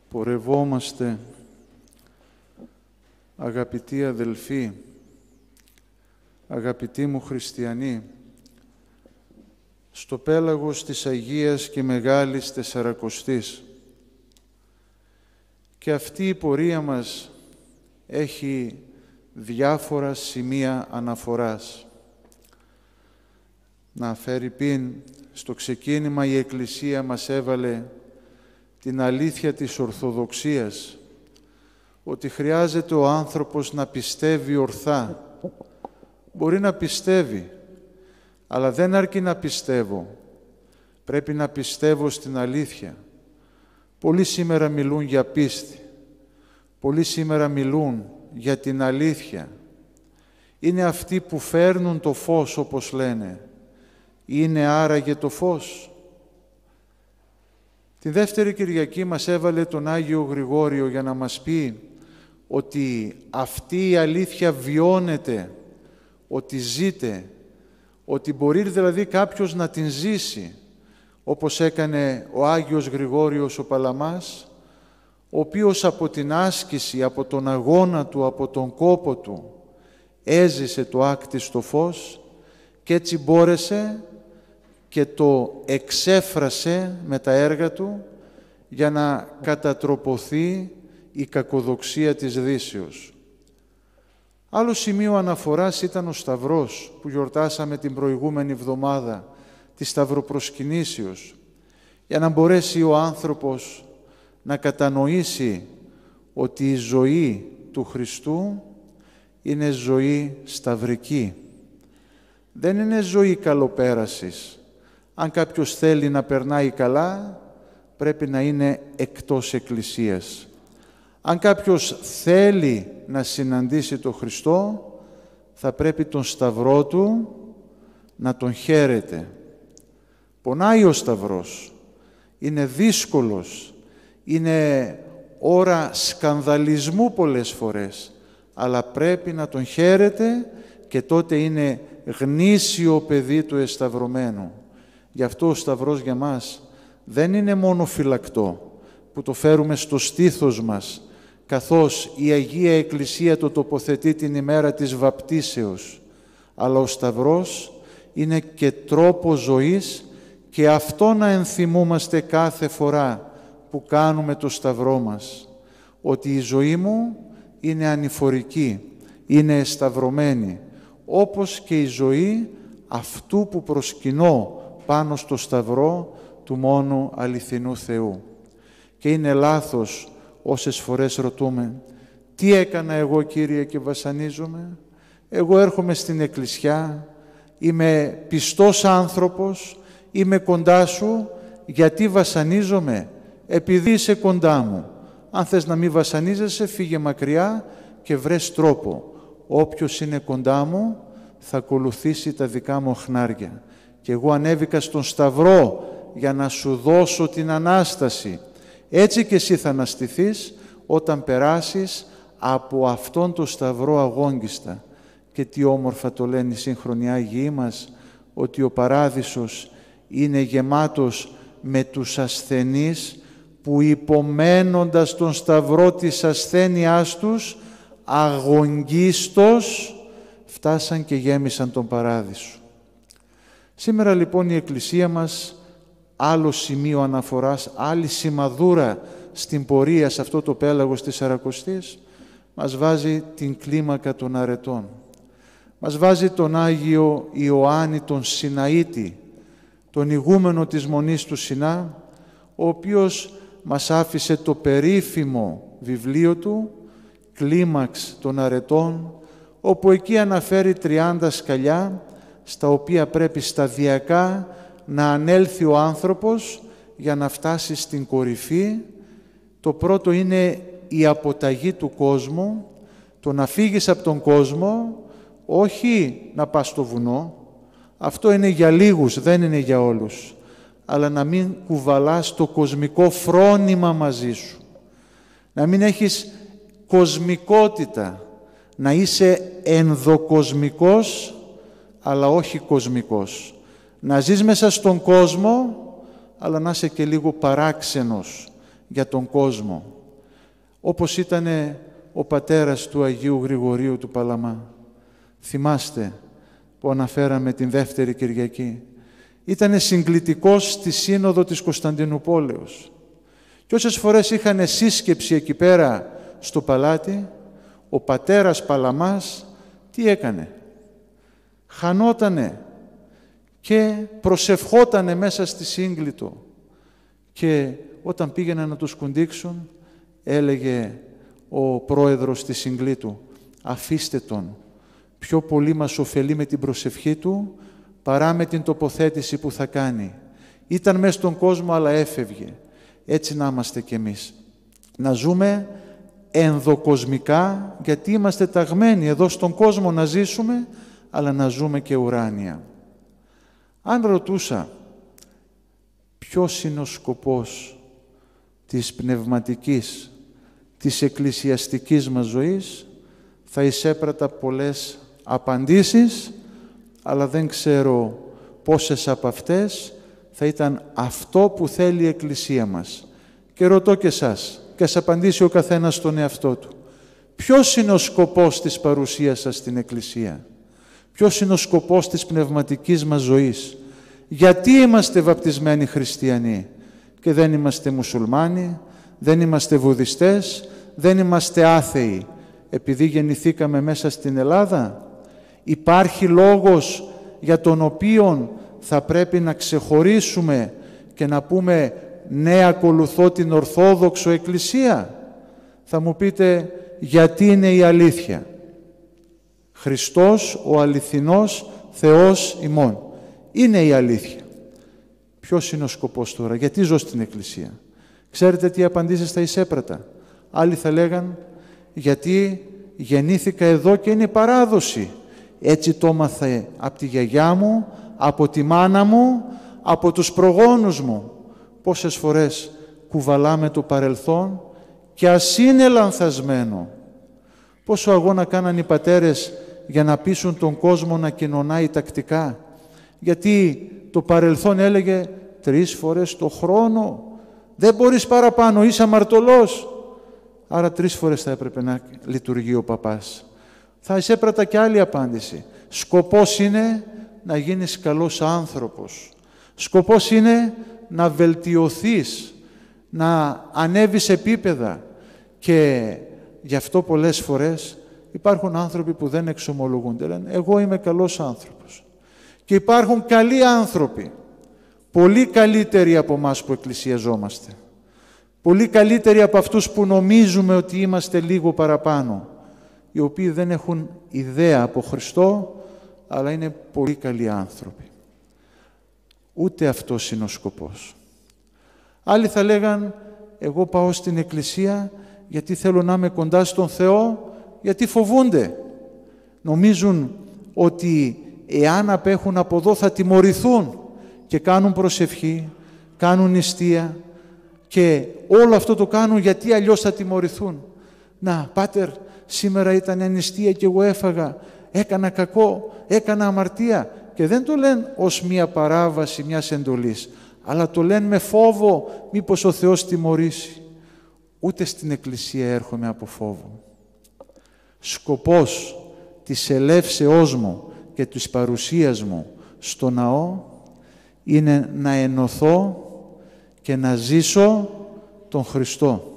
Πορευόμαστε, αγαπητοί αδελφοί, αγαπητοί μου χριστιανοί, στο πέλαγος της Αγίας και Μεγάλης Τεσσαρακοστής. Και αυτή η πορεία μας έχει διάφορα σημεία αναφοράς. Να φέρει πίν, στο ξεκίνημα η Εκκλησία μας έβαλε την αλήθεια της Ορθοδοξίας, ότι χρειάζεται ο άνθρωπος να πιστεύει ορθά. Μπορεί να πιστεύει, αλλά δεν αρκεί να πιστεύω. Πρέπει να πιστεύω στην αλήθεια. Πολλοί σήμερα μιλούν για πίστη. Πολλοί σήμερα μιλούν για την αλήθεια. Είναι αυτοί που φέρνουν το φως, όπως λένε. Είναι άραγε το φως. Τη δεύτερη Κυριακή μας έβαλε τον Άγιο Γρηγόριο για να μας πει ότι αυτή η αλήθεια βιώνεται, ότι ζείτε, ότι μπορεί δηλαδή κάποιος να την ζήσει, όπως έκανε ο Άγιος Γρηγόριος ο Παλαμάς, ο οποίος από την άσκηση, από τον αγώνα του, από τον κόπο του, έζησε το άκτιστο φως και έτσι μπόρεσε και το εξέφρασε με τα έργα του για να κατατροποθεί η κακοδοξία της Δύσεως. Άλλο σημείο αναφοράς ήταν ο Σταυρός που γιορτάσαμε την προηγούμενη εβδομάδα, τη Σταυροπροσκυνήσεως, για να μπορέσει ο άνθρωπος να κατανοήσει ότι η ζωή του Χριστού είναι ζωή σταυρική. Δεν είναι ζωή καλοπέρασης. Αν κάποιος θέλει να περνάει καλά, πρέπει να είναι εκτός Εκκλησίας. Αν κάποιος θέλει να συναντήσει τον Χριστό, θα πρέπει τον Σταυρό του να τον χαίρεται. Πονάει ο Σταυρός, είναι δύσκολος, είναι ώρα σκανδαλισμού πολλές φορές, αλλά πρέπει να τον χαίρεται και τότε είναι γνήσιο παιδί του εσταυρωμένου. Γι' αυτό ο Σταυρός για μας δεν είναι μόνο φυλακτό, που το φέρουμε στο στήθος μας, καθώς η Αγία Εκκλησία το τοποθετεί την ημέρα της βαπτίσεως, αλλά ο Σταυρός είναι και τρόπο ζωής και αυτό να ενθυμούμαστε κάθε φορά που κάνουμε το Σταυρό μας, ότι η ζωή μου είναι ανηφορική, είναι εσταυρωμένη, όπως και η ζωή αυτού που προσκυνώ πάνω στο Σταυρό του μόνου αληθινού Θεού. Και είναι λάθος όσες φορές ρωτούμε, τι έκανα εγώ Κύριε και βασανίζομαι? Εγώ έρχομαι στην Εκκλησιά, είμαι πιστός άνθρωπος, είμαι κοντά σου, γιατί βασανίζομαι? Επειδή είσαι κοντά μου. Αν θες να μην βασανίζεσαι, φύγε μακριά και βρες τρόπο. Όποιος είναι κοντά μου θα ακολουθήσει τα δικά μου χνάρια. Και εγώ ανέβηκα στον Σταυρό για να σου δώσω την Ανάσταση. Έτσι και εσύ θα αναστηθείς όταν περάσεις από αυτόν τον Σταυρό αγόγγιστα. Και τι όμορφα το λένε οι σύγχρονοι Άγιοι μας, ότι ο Παράδεισος είναι γεμάτος με τους ασθενείς που υπομένοντας τον Σταυρό της ασθένειάς τους, αγογγίστως φτάσαν και γέμισαν τον Παράδεισο. Σήμερα λοιπόν η Εκκλησία μας, άλλο σημείο αναφοράς, άλλη σημαδούρα στην πορεία σε αυτό το πέλαγος της Τεσσαρακοστής, μας βάζει την κλίμακα των αρετών. Μας βάζει τον Άγιο Ιωάννη τον Σιναήτη, τον ηγούμενο της Μονής του Σινά, ο οποίος μας άφησε το περίφημο βιβλίο του, «Κλίμαξ των αρετών», όπου εκεί αναφέρει 30 σκαλιά, στα οποία πρέπει σταδιακά να ανέλθει ο άνθρωπος για να φτάσει στην κορυφή. Το πρώτο είναι η αποταγή του κόσμου, το να φύγεις από τον κόσμο, όχι να πας στο βουνό, αυτό είναι για λίγους, δεν είναι για όλους, αλλά να μην κουβαλάς το κοσμικό φρόνημα μαζί σου, να μην έχεις κοσμικότητα, να είσαι ενδοκοσμικός, αλλά όχι κοσμικός. Να ζεις μέσα στον κόσμο, αλλά να είσαι και λίγο παράξενος για τον κόσμο. όπως ήταν ο πατέρας του Αγίου Γρηγορίου του Παλαμά. Θυμάστε που αναφέραμε την δεύτερη Κυριακή. Ήτανε συγκλητικός στη Σύνοδο της Κωνσταντινουπόλεως. Και όσες φορές είχαν σύσκεψη εκεί πέρα στο παλάτι, ο πατέρας Παλαμάς τι έκανε? Χανότανε και προσευχότανε μέσα στη σύγκλιτο. Και όταν πήγαιναν να τους κουντήξουν, έλεγε ο πρόεδρος της συγκλήτου, αφήστε τον, πιο πολύ μας ωφελεί με την προσευχή του παρά με την τοποθέτηση που θα κάνει. Ήταν μέσα στον κόσμο αλλά έφευγε. Έτσι να είμαστε κι εμείς. Να ζούμε ενδοκοσμικά, γιατί είμαστε ταγμένοι εδώ στον κόσμο να ζήσουμε, αλλά να ζούμε και ουράνια. Αν ρωτούσα ποιος είναι ο σκοπός της πνευματικής, της εκκλησιαστικής μας ζωής, θα εισέπρατα πολλές απαντήσεις, αλλά δεν ξέρω πόσες από αυτές θα ήταν αυτό που θέλει η Εκκλησία μας. Και ρωτώ και εσάς, και ας απαντήσει ο καθένας στον εαυτό του. Ποιος είναι ο σκοπός της παρουσίας σας στην Εκκλησία? Ποιος είναι ο σκοπός της πνευματικής μας ζωής? Γιατί είμαστε βαπτισμένοι χριστιανοί και δεν είμαστε μουσουλμάνοι, δεν είμαστε βουδιστές, δεν είμαστε άθεοι? Επειδή γεννηθήκαμε μέσα στην Ελλάδα? Υπάρχει λόγος για τον οποίο θα πρέπει να ξεχωρίσουμε και να πούμε ναι, ακολουθώ την Ορθόδοξο Εκκλησία? Θα μου πείτε, γιατί είναι η αλήθεια. Χριστός, ο αληθινός Θεός ημών. Είναι η αλήθεια. Ποιος είναι ο σκοπός τώρα? Γιατί ζω στην Εκκλησία? Ξέρετε τι απαντήσεις θα εισέπρατα? Άλλοι θα λέγαν, γιατί γεννήθηκα εδώ και είναι παράδοση. Έτσι το έμαθα από τη γιαγιά μου, από τη μάνα μου, από τους προγόνους μου. Πόσες φορές κουβαλάμε το παρελθόν και ας είναι λανθασμένο. Πόσο αγώνα κάναν οι πατέρες για να πείσουν τον κόσμο να κοινωνάει τακτικά. Γιατί το παρελθόν έλεγε 3 φορές το χρόνο. Δεν μπορείς παραπάνω, είσαι αμαρτωλός. Άρα 3 φορές θα έπρεπε να λειτουργεί ο παπάς. Θα εισέπρατα και άλλη απάντηση. Σκοπός είναι να γίνεις καλός άνθρωπος. Σκοπός είναι να βελτιωθείς, να ανέβεις επίπεδα. Και γι' αυτό πολλές φορές υπάρχουν άνθρωποι που δεν εξομολογούνται. Λένε, εγώ είμαι καλός άνθρωπος. Και υπάρχουν καλοί άνθρωποι, πολύ καλύτεροι από εμάς που εκκλησιαζόμαστε. Πολύ καλύτεροι από αυτούς που νομίζουμε ότι είμαστε λίγο παραπάνω. Οι οποίοι δεν έχουν ιδέα από Χριστό, αλλά είναι πολύ καλοί άνθρωποι. Ούτε αυτός είναι ο σκοπός. Άλλοι θα λέγαν, εγώ πάω στην Εκκλησία γιατί θέλω να είμαι κοντά στον Θεό, γιατί φοβούνται. Νομίζουν ότι εάν απέχουν από εδώ θα τιμωρηθούν και κάνουν προσευχή, κάνουν νηστεία και όλο αυτό το κάνουν γιατί αλλιώς θα τιμωρηθούν. Να, πάτερ, σήμερα ήταν νηστεία και εγώ έφαγα, έκανα κακό, έκανα αμαρτία. Και δεν το λένε ως μία παράβαση μιας εντολής, αλλά το λένε με φόβο, μήπως ο Θεός τιμωρήσει. Ούτε στην Εκκλησία έρχομαι από φόβο. Σκοπός της ελεύσεώς μου και της παρουσίας μου στο ναό είναι να ενωθώ και να ζήσω τον Χριστό.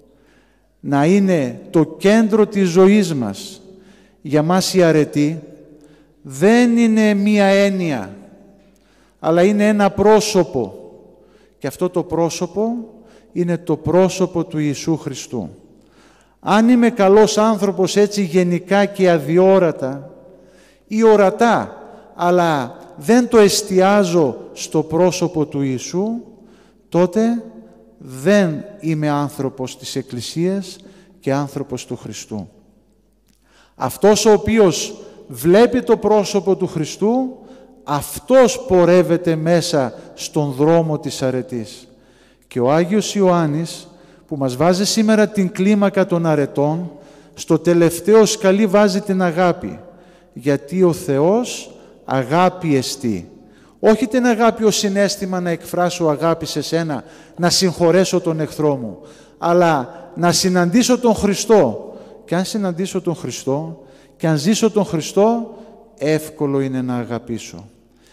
Να είναι το κέντρο της ζωής μας. Για μας η αρετή δεν είναι μία έννοια, αλλά είναι ένα πρόσωπο. Και αυτό το πρόσωπο είναι το πρόσωπο του Ιησού Χριστού. Αν είμαι καλός άνθρωπος έτσι γενικά και αδιόρατα ή ορατά, αλλά δεν το εστιάζω στο πρόσωπο του Ιησού, τότε δεν είμαι άνθρωπος της Εκκλησίας και άνθρωπος του Χριστού. Αυτός ο οποίος βλέπει το πρόσωπο του Χριστού, αυτός πορεύεται μέσα στον δρόμο της αρετής. Και ο Άγιος Ιωάννης, που μας βάζει σήμερα την κλίμακα των αρετών, στο τελευταίο σκαλί βάζει την αγάπη. Γιατί ο Θεός αγάπη εστί. Όχι την αγάπη ως συναίσθημα να εκφράσω αγάπη σε σένα, να συγχωρέσω τον εχθρό μου, αλλά να συναντήσω τον Χριστό. Και αν συναντήσω τον Χριστό και αν ζήσω τον Χριστό, εύκολο είναι να αγαπήσω.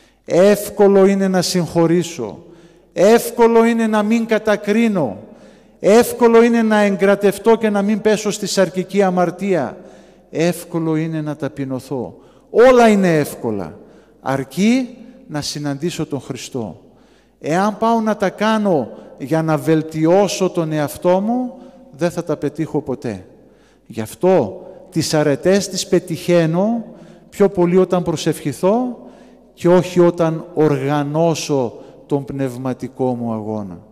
Εύκολο είναι να συγχωρήσω. Εύκολο είναι να μην κατακρίνω. Εύκολο είναι να εγκρατευτώ και να μην πέσω στη σαρκική αμαρτία. Εύκολο είναι να ταπεινωθώ. Όλα είναι εύκολα. Αρκεί να συναντήσω τον Χριστό. Εάν πάω να τα κάνω για να βελτιώσω τον εαυτό μου, δεν θα τα πετύχω ποτέ. Γι' αυτό τις αρετές τις πετυχαίνω πιο πολύ όταν προσευχηθώ και όχι όταν οργανώσω τον πνευματικό μου αγώνα.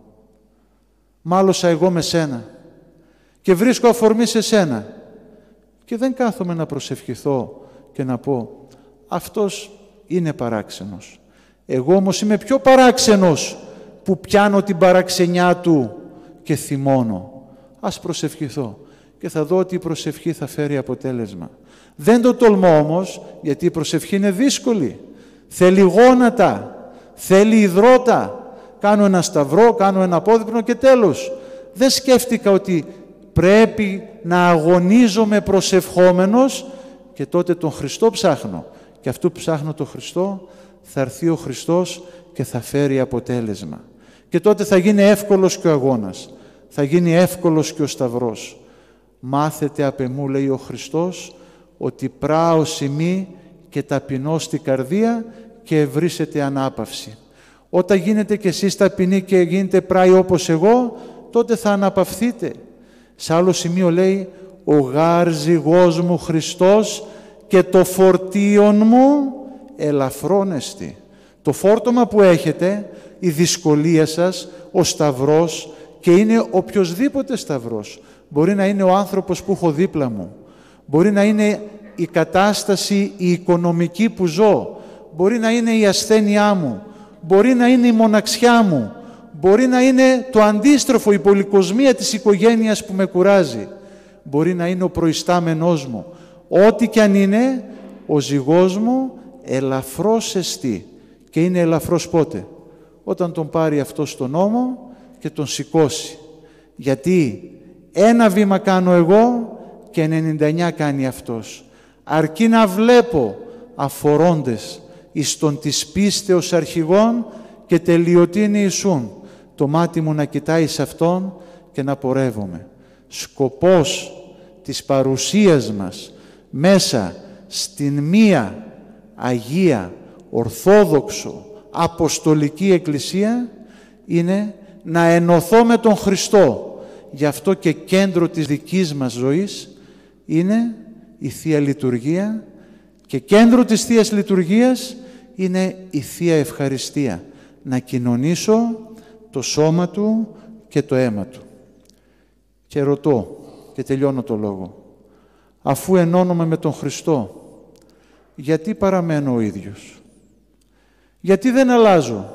Μάλωσα εγώ με σένα και βρίσκω αφορμή σε σένα και δεν κάθομαι να προσευχηθώ και να πω αυτός είναι παράξενος. Εγώ όμως είμαι πιο παράξενος που πιάνω την παραξενιά του και θυμώνω. Ας προσευχηθώ και θα δω ότι η προσευχή θα φέρει αποτέλεσμα. Δεν το τολμώ όμως, γιατί η προσευχή είναι δύσκολη. Θέλει γόνατα, θέλει υδρότα. Κάνω ένα σταυρό, κάνω ένα απόδειπνο και τέλος. Δεν σκέφτηκα ότι πρέπει να αγωνίζομαι προσευχόμενος και τότε τον Χριστό ψάχνω. Και αυτού που ψάχνω τον Χριστό, θα έρθει ο Χριστός και θα φέρει αποτέλεσμα. Και τότε θα γίνει εύκολος και ο αγώνας. Θα γίνει εύκολος και ο σταυρός. Μάθετε απ' εμού, λέει ο Χριστός, ότι πράος ημί και ταπεινώς στη καρδία και ευρύσετε ανάπαυση. Όταν γίνετε κι εσείς ταπεινοί και γίνετε πράοι όπως εγώ, τότε θα αναπαυθείτε. Σε άλλο σημείο λέει, ο γάρ ζυγός μου Χριστός και το φορτίον μου ελαφρώνεστη. Το φόρτωμα που έχετε, η δυσκολία σας, ο σταυρός, και είναι οποιοσδήποτε σταυρός. Μπορεί να είναι ο άνθρωπος που έχω δίπλα μου. Μπορεί να είναι η κατάσταση, η οικονομική που ζω. Μπορεί να είναι η ασθένειά μου. Μπορεί να είναι η μοναξιά μου. Μπορεί να είναι το αντίστροφο, η πολυκοσμία της οικογένειας που με κουράζει. Μπορεί να είναι ο προϊστάμενός μου. Ό,τι κι αν είναι, ο ζυγός μου ελαφρώς εστί. Και είναι ελαφρώς πότε? Όταν τον πάρει αυτό στον ώμο και τον σηκώσει. Γιατί ένα βήμα κάνω εγώ και 99 κάνει αυτός. Αρκεί να βλέπω αφορώντες εις τον της πίστεως αρχηγών και τελειωτήν Ιησούν, το μάτι μου να κοιτάει σε Αυτόν και να πορεύομαι. Σκοπός της παρουσίας μας μέσα στην μία Αγία, Ορθόδοξο, Αποστολική Εκκλησία είναι να ενωθώ με τον Χριστό. Γι' αυτό και κέντρο της δικής μας ζωής είναι η Θεία Λειτουργία και κέντρο της Θείας Λειτουργίας είναι η Θεία Ευχαριστία. Να κοινωνήσω το σώμα Του και το αίμα Του. Και ρωτώ και τελειώνω το λόγο. Αφού ενώνομαι με τον Χριστό, γιατί παραμένω ο ίδιος? Γιατί δεν αλλάζω?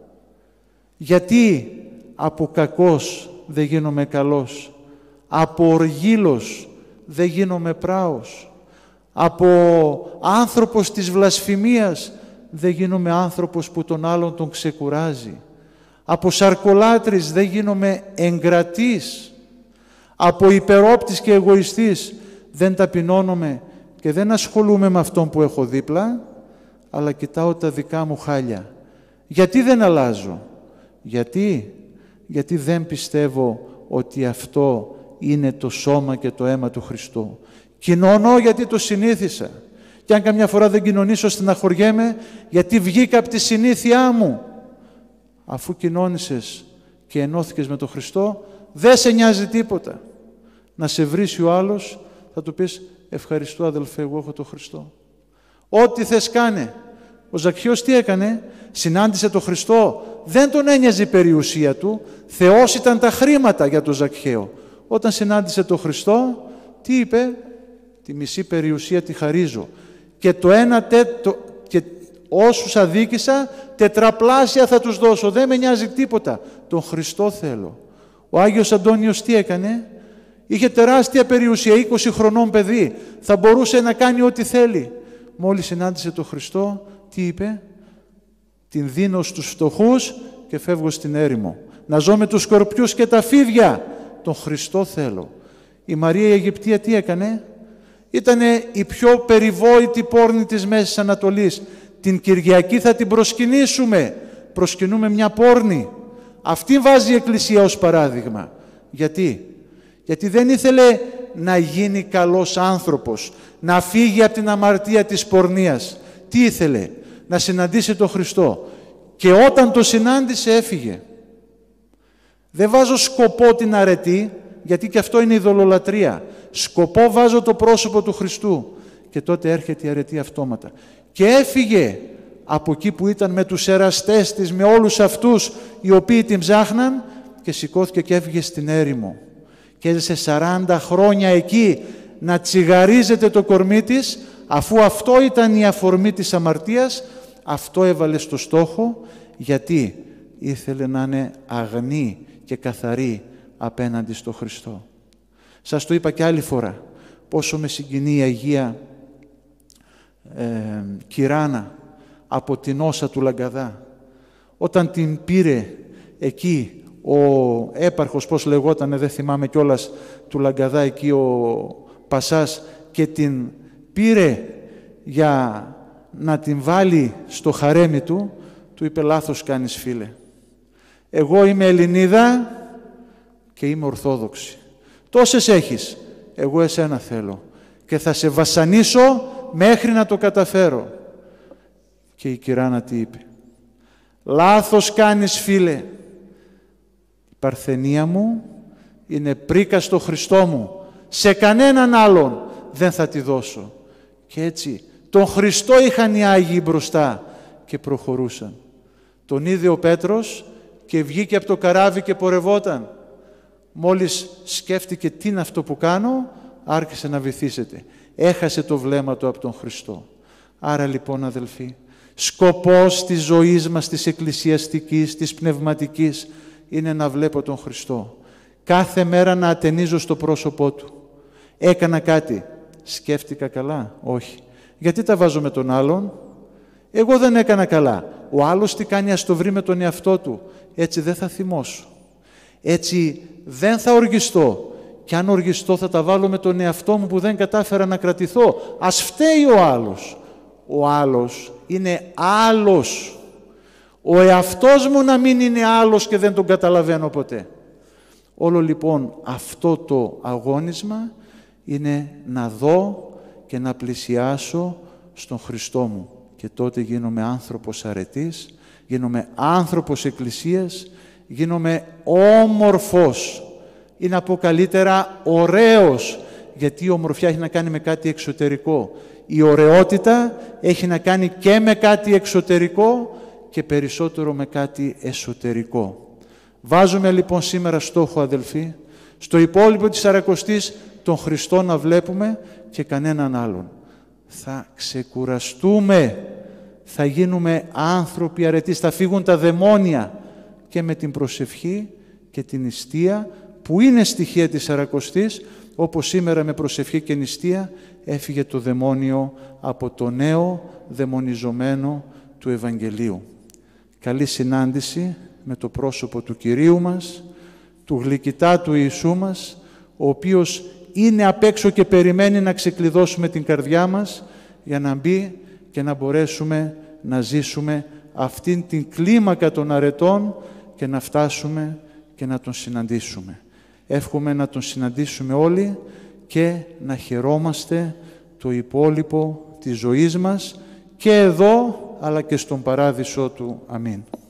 Γιατί από κακός δεν γίνομαι καλός? Από οργήλος δεν γίνομαι πράος? Από άνθρωπος της βλασφημίας δεν γίνομαι άνθρωπος που τον άλλον τον ξεκουράζει? Από σαρκολάτρης δεν γίνομαι εγκρατής? Από υπερόπτης και εγωιστής δεν ταπεινώνομαι και δεν ασχολούμαι με αυτόν που έχω δίπλα, αλλά κοιτάω τα δικά μου χάλια? Γιατί δεν αλλάζω? Γιατί δεν πιστεύω ότι αυτό είναι το σώμα και το αίμα του Χριστού. Κοινωνώ γιατί το συνήθισα. Και αν καμιά φορά δεν κοινωνήσω, στεναχωριέμαι γιατί βγήκα από τη συνήθειά μου. Αφού κοινώνησες και ενώθηκες με τον Χριστό, δεν σε νοιάζει τίποτα. Να σε βρίσει ο άλλος, θα του πεις ευχαριστώ αδελφέ, εγώ έχω τον Χριστό. Ό,τι θες κάνε. Ο Ζακχαίος τι έκανε? Συνάντησε τον Χριστό. Δεν τον ένοιαζε η περιουσία του. Θεός ήταν τα χρήματα για τον Ζακχαίο. Όταν συνάντησε τον Χριστό, τι είπε? Τη μισή περιουσία τη χαρίζω. Και και όσους αδίκησα, τετραπλάσια θα τους δώσω. Δεν με νοιάζει τίποτα. Τον Χριστό θέλω. Ο Άγιος Αντώνιος τι έκανε? Είχε τεράστια περιουσία, 20 χρονών παιδί. Θα μπορούσε να κάνει ό,τι θέλει. Μόλις συνάντησε τον Χριστό, τι είπε? Την δίνω στους φτωχούς και φεύγω στην έρημο. Να ζω με τους σκορπιούς και τα φίδια τον Χριστό θέλω. Η Μαρία η Αιγυπτία τι έκανε? Ήτανε η πιο περιβόητη πόρνη της Μέσης Ανατολής. Την Κυριακή θα την προσκυνήσουμε. Προσκυνούμε μια πόρνη. Αυτή βάζει η Εκκλησία ως παράδειγμα. Γιατί? Γιατί δεν ήθελε να γίνει καλός άνθρωπος, να φύγει από την αμαρτία της πορνείας. Τι ήθελε? Να συναντήσει τον Χριστό. Και όταν το συνάντησε έφυγε. Δεν βάζω σκοπό την αρετή, γιατί και αυτό είναι ειδωλολατρία. Σκοπό βάζω το πρόσωπο του Χριστού. Και τότε έρχεται η αρετή αυτόματα. Και έφυγε από εκεί που ήταν με τους εραστές της, με όλους αυτούς οι οποίοι την ψάχναν, και σηκώθηκε και έφυγε στην έρημο. Και έζησε 40 χρόνια εκεί να τσιγαρίζεται το κορμί της, αφού αυτό ήταν η αφορμή της αμαρτίας. Αυτό έβαλε στο στόχο, γιατί ήθελε να είναι αγνή και καθαρή απέναντι στο Χριστό. Σας το είπα και άλλη φορά, πόσο με συγκινεί η Αγία Κυράνα από την Όσα του Λαγκαδά. Όταν την πήρε εκεί ο έπαρχος, πώς λεγότανε, δεν θυμάμαι κιόλας, του Λαγκαδά, εκεί ο Πασάς, και την πήρε για να την βάλει στο χαρέμι του, του είπε: λάθος κάνεις, φίλε. Εγώ είμαι Ελληνίδα και είμαι Ορθόδοξη. Τόσες έχεις, εγώ εσένα θέλω και θα σε βασανίσω μέχρι να το καταφέρω. Και η Κυράνα τι είπε? Λάθος κάνεις, φίλε. Η παρθενία μου είναι πρίκα στο Χριστό μου. Σε κανέναν άλλον δεν θα τη δώσω. Και έτσι τον Χριστό είχαν οι Άγιοι μπροστά και προχωρούσαν. Τον είδε ο Πέτρος και βγήκε από το καράβι και πορευόταν. Μόλις σκέφτηκε τι είναι αυτό που κάνω, άρχισε να βυθίζεται. Έχασε το βλέμμα του από τον Χριστό. Άρα λοιπόν, αδελφοί, σκοπός της ζωής μας, της εκκλησιαστικής, της πνευματικής, είναι να βλέπω τον Χριστό. Κάθε μέρα να ατενίζω στο πρόσωπό Του. Έκανα κάτι, σκέφτηκα καλά? Όχι. Γιατί τα βάζω με τον άλλον? Εγώ δεν έκανα καλά. Ο άλλος τι κάνει? Ας το βρει με τον εαυτό του. Έτσι δεν θα θυμώσω. Έτσι δεν θα οργιστώ. Και αν οργιστώ θα τα βάλω με τον εαυτό μου που δεν κατάφερα να κρατηθώ. Ας φταίει ο άλλος. Ο άλλος είναι άλλος. Ο εαυτός μου να μην είναι άλλος και δεν τον καταλαβαίνω ποτέ. Όλο λοιπόν αυτό το αγώνισμα είναι να δω και να πλησιάσω στον Χριστό μου. Και τότε γίνομαι άνθρωπος αρετής, γίνομαι άνθρωπος εκκλησίας, γίνομαι όμορφος. Ή να πω καλύτερα ωραίος, γιατί η ομορφιά έχει να κάνει με κάτι εξωτερικό. Η ωραιότητα έχει να κάνει και με κάτι εξωτερικό και περισσότερο με κάτι εσωτερικό. Βάζουμε λοιπόν σήμερα στόχο, αδελφοί, στο υπόλοιπο της Σαρακοστής τον Χριστό να βλέπουμε και κανέναν άλλον. Θα ξεκουραστούμε, θα γίνουμε άνθρωποι αρετής, θα φύγουν τα δαιμόνια και με την προσευχή και την νηστεία που είναι στοιχεία της Σαρακοστής, όπως σήμερα με προσευχή και νηστεία έφυγε το δαιμόνιο από το νέο δαιμονιζομένο του Ευαγγελίου. Καλή συνάντηση με το πρόσωπο του Κυρίου μας, του γλυκητάτου Ιησού μας, ο οποίος είναι απ' έξω και περιμένει να ξεκλειδώσουμε την καρδιά μας για να μπει και να μπορέσουμε να ζήσουμε αυτήν την κλίμακα των αρετών και να φτάσουμε και να τον συναντήσουμε. Εύχομαι να τον συναντήσουμε όλοι και να χαιρόμαστε το υπόλοιπο της ζωής μας και εδώ αλλά και στον παράδεισό του. Αμήν.